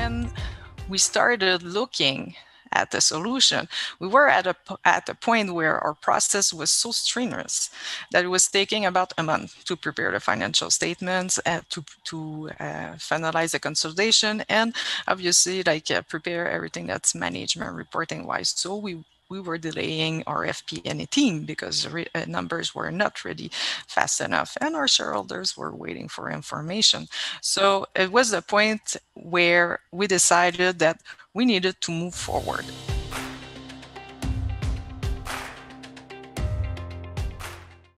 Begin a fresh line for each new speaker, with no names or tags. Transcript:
when we started looking at the solution, we were at a point where our process was so strenuous that it was taking about a month to prepare the financial statements and to finalize the consolidation, and obviously prepare everything that's management reporting wise. So we were delaying our FP&A team because numbers were not ready fast enough, and our shareholders were waiting for information. So it was a point where we decided that we needed to move forward.